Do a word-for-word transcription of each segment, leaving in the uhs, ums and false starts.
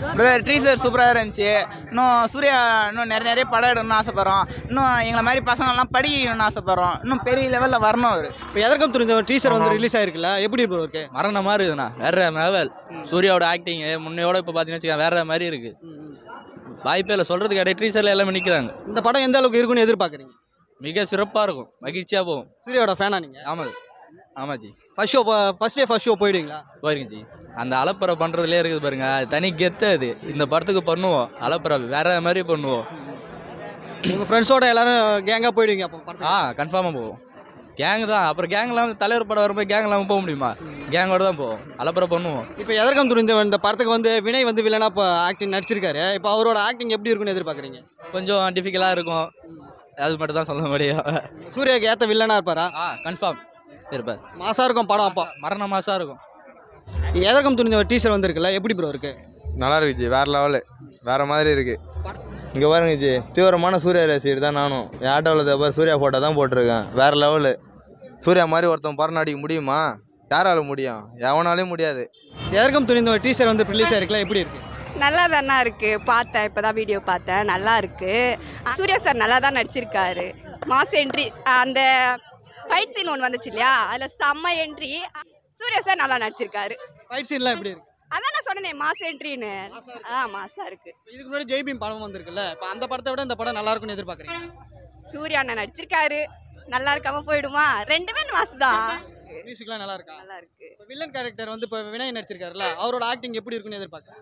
Brother ட்ரீசர் சூப்பராக இருந்துச்சு. இன்னும் சூர்யா இன்னும் நிறைய நிறைய படம் எடுக்கணும்னு ஆசைப்படுறோம். இன்னும் எங்களை மாதிரி பசங்கள்லாம் படிக்கணும்னு ஆசைப்படுறோம். இன்னும் பெரிய லெவலில் வரணும் அவர். இப்போ எதற்கும் துணிந்த ட்ரீசர் வந்து ரிலீஸ் ஆயிருக்குல்ல, எப்படி ப்ரோ இருக்கு? மரண மாதிரி இருக்குண்ணா, வேற லெவல். சூர்யாவோட ஆக்டிங்கு முன்னையோட இப்போ பார்த்தீங்கன்னா வேற மாதிரி இருக்கு. வாய்ப்பே இல்லை சொல்றதுக்கு இடையே ட்ரீசர்ல எல்லாமே நிற்கிறாங்க. இந்த படம் எந்த அளவுக்கு இருக்குன்னு எதிர்பார்க்குறீங்க? மிக சிறப்பாக இருக்கும், மகிழ்ச்சியாக போகும். சூர்யாவோட ஃபேனா நீங்கள்? ஆமாம் ஆமாம் ஜி. First show first day first show போயிடுவீங்களா? போயிருங்க ஜி. அந்த அலப்பறை பண்ணுறதுலே இருக்குது பாருங்க, அது தனி கெத்து. அது இந்த படத்துக்கு பண்ணுவோம் அலப்பறை வேற மாதிரி பண்ணுவோம். உங்கள் ஃப்ரெண்ட்ஸோட எல்லாரும் கேங்காக போயிடுவீங்க அப்போ? ஆ கன்ஃபார்மாக போவோம். கேங்கு தான். அப்புறம் கேங்லாம் தலைவர் படம் வரும்போது கேங் இல்லாமல் போக முடியுமா? கேங்கோட தான் போவோம், அலப்பறை பண்ணுவோம். இப்போ எதற்கும் துணிந்த இந்த படத்துக்கு வந்து வினய் வந்து வில்லனா இப்போ ஆக்டிங் நடிச்சிருக்காரு. இப்போ அவரோட ஆக்டிங் எப்படி இருக்குன்னு எதிர்பார்க்குறீங்க? கொஞ்சம் டிஃபிகல்ட்டாக இருக்கும், அது மட்டும் தான் சொல்ல முடியும். சூர்யாவுக்கு ஏற்ற வில்லனா இருப்பாரா? ஆ கன்ஃபார்ம் இருப்பார். மாசா இருக்கும் படம். அப்போ மரண மாசா இருக்கும். எதற்கும் துணிந்த டீசர் வந்துருக்குல்ல, எப்படி ப்ரோ இருக்கு? நல்லா இருக்கு ஜி, வேற லெவலு, வேற மாதிரி இருக்கு. இங்கே பாருங்க ஜி, தீவிரமான சூர்யா ரசிகர் தான் நானும். என் ஆட்டோவில் தப்ப சூர்யா ஃபோட்டோ தான் போட்டிருக்கேன். வேற லெவலு. சூர்யா மாதிரி ஒருத்தன் படம் நடிக்க முடியுமா? யாரால முடியும்? எவனாலையும் முடியாது. எதற்கும் துணிந்த டீசர் வந்து ரிலீஸ் ஆயிருக்குல்ல, எப்படி இருக்கு? நல்லா தானே இருக்கு. பார்த்தேன், இப்போ தான் வீடியோ பார்த்தேன். நல்லா இருக்கு. சூர்யா சார் நல்லா தான் நடிச்சிருக்காரு. மாஸ் என்ட்ரி, அந்த ஃபைட் சீன் ஒன்று வந்துச்சு இல்லையா, அதில் செம்ம என்ட்ரி. சூர்யா சார் நல்லா நடிச்சிருக்காரு. ஃபைட் சீன்லாம் எப்படி இருக்கு? அதான் நான் சொன்னேன் மாஸ் என்ட்ரின்னு. ஆ மாசா இருக்கு. இதுக்கு முன்னாடி ஜெய்பீம் படம் வந்திருக்குல்ல, இப்போ அந்த படத்தை விட இந்த படம் நல்லா இருக்கும்னு எதிர்பார்க்குறீங்க? சூர்யா அண்ணன் நடிச்சிருக்காரு, நல்லா இருக்காம போயிடுமா? ரெண்டுமே மாசு தான். மியூசிக்லாம் நல்லா இருக்கா? நல்லா இருக்கு. இப்போ வில்லன் கேரக்டர் வந்து இப்போ வினய் நடிச்சிருக்காருல்ல, அவரோட ஆக்டிங் எப்படி இருக்குன்னு எதிர்பார்க்குறேன்?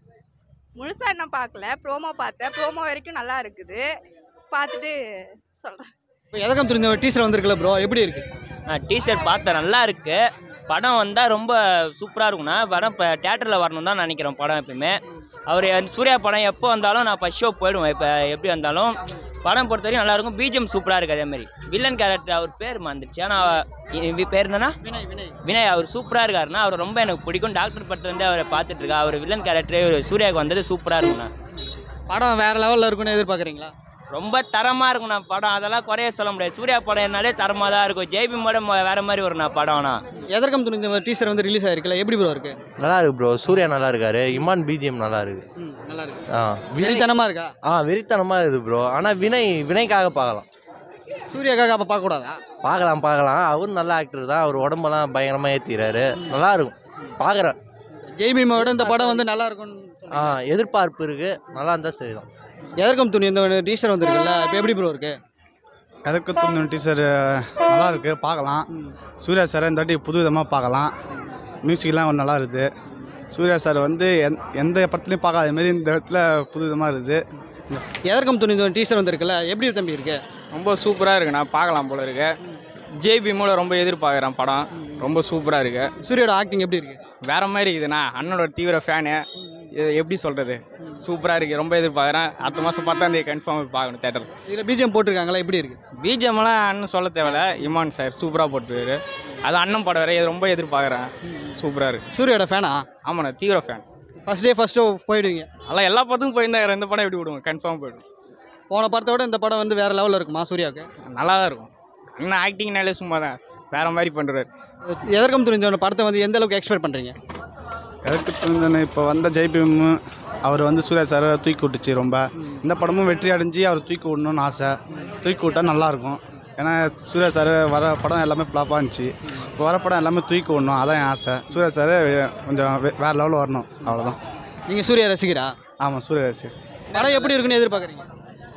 முழுசா என்ன பார்க்கல, ப்ரோமோ பார்த்தேன். ப்ரோமோ வரைக்கும் நல்லா இருக்குது, பார்த்துட்டு சொல்கிறேன். இப்போ எதற்கும் துணிந்த டீசர் வந்திருக்குல்ல ப்ரோ, எப்படி இருக்கு? டீசர் பார்த்தேன், நல்லா இருக்கு. படம் வந்தால் ரொம்ப சூப்பராக இருக்குண்ணா. படம் இப்போ தேட்டரில் வரணும் தான் நினைக்கிறேன். படம் எப்பயுமே அவர் சூர்யா படம் எப்போ வந்தாலும் நான் ஃபஸ்ட் ஷோ போயிடுவேன். இப்போ எப்படி வந்தாலும் படம் பொறுத்த வரைக்கும் நல்லாயிருக்கும். பிஜிஎம் சூப்பராக இருக்குது. அதேமாதிரி வில்லன் கேரக்டர் அவர் பேர் மறந்துடுச்சு, ஆனால் பேர் என்னன்னா வினய். அவர் சூப்பராக இருக்காருண்ணா. அவர் ரொம்ப எனக்கு பிடிக்கும். டாக்டர் பட்டிலேருந்து அவரை பார்த்துட்டு இருக்கா. அவர் வில்லன் கேரக்டர் சூர்யாவுக்கு வந்தது சூப்பராக இருக்குண்ணா. படம் வேறு லெவலில் இருக்குன்னு எதிர்பார்க்குறீங்களா? ரொம்ப தரமாக இருக்குண்ணா படம், அதெல்லாம் குறைய சொல்ல முடியாது. சூர்யா படம் என்னாலே தரமாக தான் இருக்கும். ஜெய்பீமோட வேறு மாதிரி வரும்ண்ணா படம்னா. எதற்கும் துணிந்த டீசர் வந்து ரிலீஸ் ஆயிருக்குல்ல, எப்படி ப்ரோ இருக்கு? நல்லா இருக்கு ப்ரோ. சூர்யா நல்லா இருக்காரு. இமான் பிஜிஎம் நல்லா இருக்கு. நல்லா இருக்கு. ஆ வெறித்தனமாக இருக்கா? ஆ வெறித்தனமாக இருக்குது ப்ரோ. ஆனால் வினய் வினய்க்காக பார்க்கலாம். சூர்யாக்காக அப்போ பார்க்கக்கூடாதா? பார்க்கலாம் பார்க்கலாம். அவரும் நல்ல ஆக்டர் தான். அவர் உடம்பெல்லாம் பயங்கரமாக ஏற்றிக்கிறாரு. நல்லா இருக்கும், பார்க்குறேன். ஜெய்பீமோட இந்த படம் வந்து நல்லா இருக்கும்னு ஆ எதிர்பார்ப்பு இருக்குது. நல்லா இருந்தால் சரிதான். எதற்கும் துணி இந்த டீசர் வந்துருக்குல்ல, இப்போ எப்படி ப்ரோ இருக்கு? எதற்கும் துணி டீசர் நல்லா இருக்கு, பார்க்கலாம். சூர்யா சார் இந்த வாட்டி புது விதமாக பார்க்கலாம். மியூசிக்லாம் நல்லா இருக்குது. சூர்யா சார் வந்து எந் எந்த படத்துலையும் பார்க்காத மாரி இந்த இடத்துல புது விதமாக இருக்குது. எதற்கும் துணி இந்த டீசர் வந்துருக்குல்ல, எப்படி தம்பி இருக்கு? ரொம்ப சூப்பராக இருக்குண்ணா, பார்க்கலாம் போல இருக்கு. ஜேபிமோட ரொம்ப எதிர்பார்க்குறேன் படம். ரொம்ப சூப்பராக இருக்கு. சூர்யோட ஆக்டிங் எப்படி இருக்கு? வேற மாதிரி இருக்குதுண்ணா. அண்ணனோட தீவிர ஃபேனு. எப்படி சொல்கிறது, சூப்பராக இருக்குது. ரொம்ப எதிர்பார்க்குறேன். அடுத்த மாதம் பத்தாம் தேதி கன்ஃபார்ம் பார்க்கணும் தேட்டர். இதில் பிஜிஎம் போட்டிருக்காங்களா, எப்படி இருக்குது? பிஜிஎம்லாம் அண்ணன் சொல்ல தேவையில்ல, இமான் சார் சூப்பராக போட்டுருக்காரு. அது அண்ணன் படம் வேறு, ரொம்ப எதிர்பார்க்குறேன். சூப்பராக இருக்குது. சூர்யோட ஃபேனா? ஆமாண்ணா, தீவிர fan. First day first show போயிடுவீங்க? அதெல்லாம் எல்லா படத்துக்கும் போயிருந்தாங்க. இந்த படம் எப்படி விடுவோம், கன்ஃபார்ம் போய்டும். போன படத்தை விட இந்த படம் வந்து வேறு லெவலில் இருக்குமா சூர்யாவுக்கு? நல்லா தான் இருக்கும். அண்ணன் ஆக்டிங்னாலே சும்மா தான் வேறு மாதிரி பண்ணுறாரு. எதற்கும் துணிந்த படத்தை வந்து எந்த அளவுக்கு எக்ஸ்பெக்ட் பண்ணுறீங்க? எதற்கு துணிந்தன இப்போ வந்த ஜெய்பீம் அவர் வந்து சூர்யா சாரை தூக்கி விட்டுச்சு ரொம்ப. இந்த படமும் வெற்றி அடைஞ்சு அவர் தூக்கி விடணும்னு ஆசை. தூக்கி விட்டால் நல்லாயிருக்கும். ஏன்னா சூர்யா சார் வர படம் எல்லாமே ஃப்ளாப்பாக இருந்துச்சு. இப்போ வர படம் எல்லாமே தூக்கி விடணும், அதான் என் ஆசை. சூர்யா சார் கொஞ்சம் வேறு லெவலில் வரணும், அவ்வளோதான். நீங்கள் சூர்யா ரசிக்கிறா? ஆமாம், சூர்யா ரசிகர். படம் எப்படி இருக்குன்னு எதிர்பார்க்குறீங்க?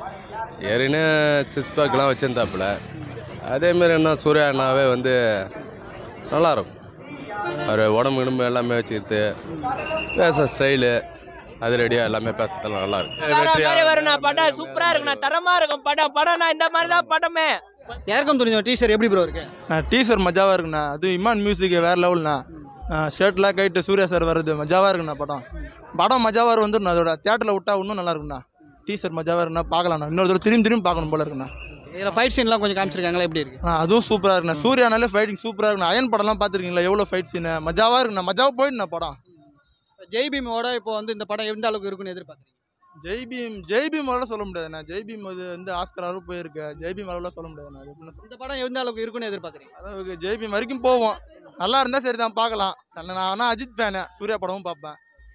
ஏறினு சிக்ஸ் பேக்கெலாம் வச்சுருந்தாப்புல. அதேமாரி என்ன சூர்யா அண்ணாவே வந்து நல்லாயிருக்கும். அவர் உடம்பு கிடம்பு எல்லாமே வச்சுக்கிட்டு பேச ஸ்டைலு அது ரெடியாக எல்லாமே பேசுறதுலாம் நல்லா இருக்கும். வரும்ண்ணா படம் சூப்பராக இருக்குண்ணா, தரமாக இருக்கும் படம். படம்னா இந்த மாதிரி தான் படமே. எதற்கும் துணிந்த டீசர் எப்படி ப்ரோ இருக்கு? டீசர் மஜாவாக இருக்குண்ணா. அது இமான் மியூசிக் வேறு லெவல்ண்ணா. ஷர்ட்லாம் கைட்டு சூர்யா சார் வர்றது மஜாவாக இருக்குண்ணா. படம் படம் மஜாவாக வந்துடும். அதோட தியேட்டரில் விட்டா இன்னும் நல்லா இருக்குண்ணா. டீசர் மஜாவாக இருக்குண்ணா, பார்க்கலாம்ண்ணா. இன்னொரு தடவை திரும்பி திரும்பி பார்க்கணும் போல இருக்குண்ணா. இதில் ஃபைட் சீன்லாம் கொஞ்சம் காமிச்சிருக்காங்களா, எப்படி இருக்கு? ஆ அதுவும் சூப்பராக இருக்குண்ணா. சூர்யானாலே ஃபைட்டிங் சூப்பராக இருக்குண்ணா. அயன் படம்லாம் பார்த்துருக்கீங்களா, எவ்வளோ ஃபைட் சீனு மஜாவாக இருக்குண்ணா. மஜாவாக போயிடுண்ணா படம். ஜெய்பீமோட இப்போ வந்து இந்த படம் எந்த அளவுக்கு இருக்குன்னு எதிர்பார்க்குறீங்க? ஜெய்பீம் ஜெய்பீம் அளவில் சொல்ல முடியாதுண்ணா. ஜெய்பீம் அது வந்து ஆஸ்கர் அளவு போயிருக்கு. ஜெய்பீம் அளவில் சொல்ல முடியாதுண்ணா. இந்த படம் எந்த அளவுக்கு இருக்குன்னு எதிர்பார்க்குறீங்க? அதாவது ஜெய்பீம் வரைக்கும் போவோம். நல்லா இருந்தால் சரி தான், பார்க்கலாம். நான் ஆனால் அஜித் ஃபேனு, சூர்யா படமும் பார்ப்பேன்.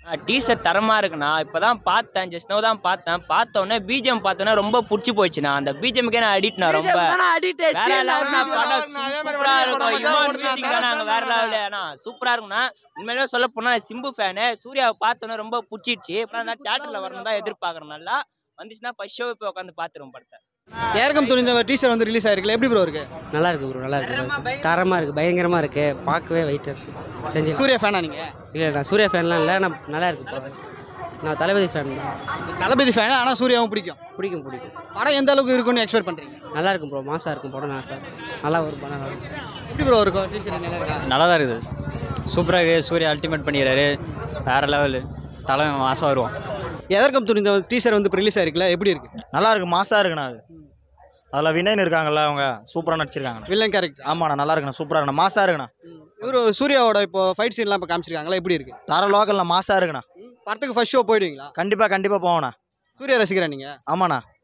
டீசர் தரமாக இருக்குண்ணா இப்போ தான் பார்த்தேன் ஜஸ்ட் நோ தான் பார்த்தேன் பார்த்தோன்னே பிஜிஎம் பார்த்தோன்னே ரொம்ப பிடிச்சி போயிடுச்சுண்ணா அந்த பிஜிஎம்க்கே நான் அடிக்ட்ண்ணா ரொம்ப வேற லெவல்னா படம் சூப்பராக இருக்கும் இமான் மியூசிக் தானே அங்கே வேற லெவலு அண்ணா சூப்பராக இருக்குண்ணா உண்மையிலே சொல்ல போனால் சிம்பு ஃபேனு சூர்யாவை பார்த்தோன்னே ரொம்ப பிடிச்சிடுச்சு இப்போ நான் தேட்டரில் வரணும் தான் எதிர்பார்க்குறேன் நல்லா வந்துச்சுன்னா ஃபர்ஸ்ட் ஷோவை போய் உட்காந்து பார்த்துருவோம் படத்தை. ஏற்கம் துணிஞ்ச டீசர் வந்து ரிலீஸ் ஆயிருக்குல்ல, எப்படி ப்ரோ இருக்கு? நல்லா இருக்கு ப்ரோ, நல்லா இருக்கு, தரமாக இருக்குது, பயங்கரமாக இருக்குது, பார்க்கவே வெயிட் செஞ்சு. சூர்யா ஃபேனா நீங்கள்? இல்லை நான் சூர்யா ஃபேன்லாம் இல்லை, நான் நல்லா இருக்கு ப்ரோ, நான் தளபதி ஃபேன் தான். தளபதி ஃபேன், ஆனால் சூர்யாவும் பிடிக்கும்? பிடிக்கும் பிடிக்கும். படம் எந்த அளவுக்கு இருக்குன்னு எக்ஸ்பெக்ட் பண்ணுறீங்க? நல்லா இருக்கும் ப்ரோ, மாசாக இருக்கும் படம், நான் சார் நல்லா ஒரு படம் நல்லா இருக்கும். எப்படி ப்ரோ இருக்கும் டீசர்? நல்லா இருக்கா? நல்லா தான் இருக்குது, சூப்பராக இருக்குது, சூர்யா அல்டிமேட் பண்ணிக்கிறாரு, வேறு லெவலு, தலை மாதம் வருவோம். எதற்கும் துணிஞ்ச டீசர் வந்து இப்போ ரிலீஸ் ஆயிருக்குல்ல, எப்படி இருக்கு? நல்லா இருக்கு, மாசாக இருக்குண்ணா. அது அதில் வினயன் இருக்காங்கல்ல, அவங்க சூப்பராக நடிச்சிருக்காங்க. Villain character? ஆமாண்ணா, நல்லா இருக்குண்ணா, சூப்பராக இருக்குண்ணா, மாசாக இருக்குண்ணா. இவரு சூர்யாவோட இப்போ ஃபைட் சீன்லாம் இப்போ காமிச்சிருக்காங்களா, எப்படி இருக்கு? தர லோக்கல்ண்ணா, மாசாக இருக்குண்ணா. படத்துக்கு ஃபர்ஸ்ட் ஷோ போயிடுவீங்களா? கண்டிப்பாக கண்டிப்பாக போவோண்ணா. சூர்யா ரசிக்கிறேன் நீங்கள்? ஆமாண்ணா.